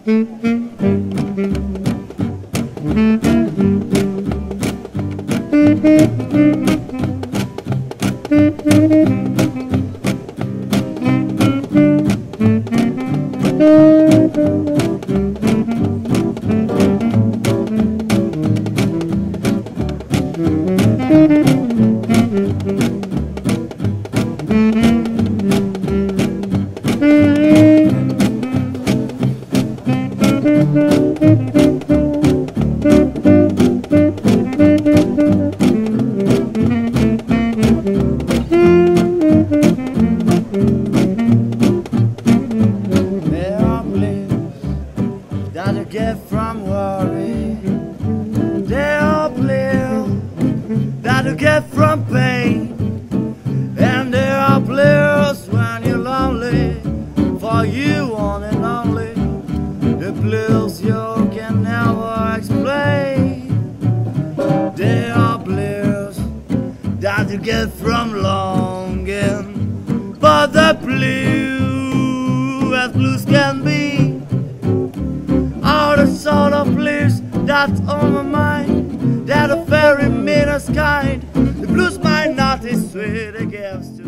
That you get from worry. There are players that you get from pain, and there are players when you're lonely, for you one and only. The blues you can never explain. There are players that you get from longing, but the blue as blues can be are the sort of blues that's on my mind. They're the very meanest kind. The blues might not be sweet, it gives to